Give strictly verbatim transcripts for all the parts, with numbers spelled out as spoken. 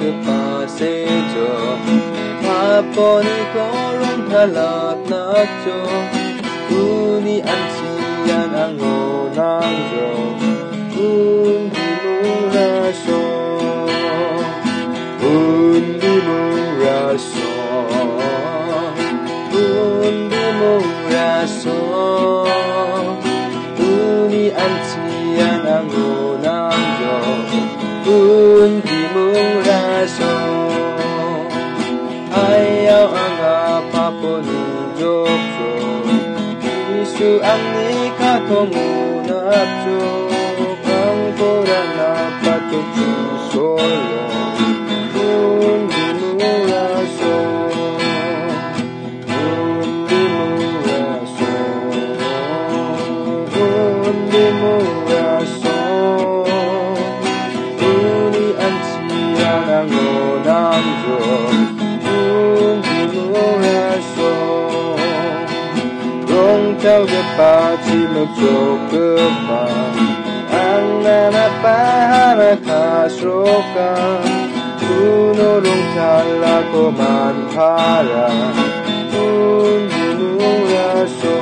급하세죠. 바보니 걸음 달라났죠. 운이 않지 않은 오난죠. 운디무라소 운디무라소 운디무라소 운이 않지 않은 오난죠. 운디무라소 ayaw ang apaponijokso Isu ang nikatongunapso Ang koran na patutsusolo Undimuraso Undimuraso Undimuraso Uni ang siya ng onangjo Tawagpachi magjokepa Ang nanapahanakhasroka Tunulong talako man para Undimuraso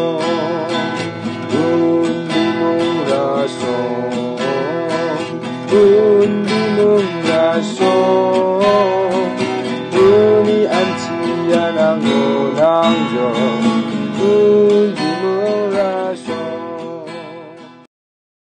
Undimuraso Undimuraso Uni antiyan ang unang Diyos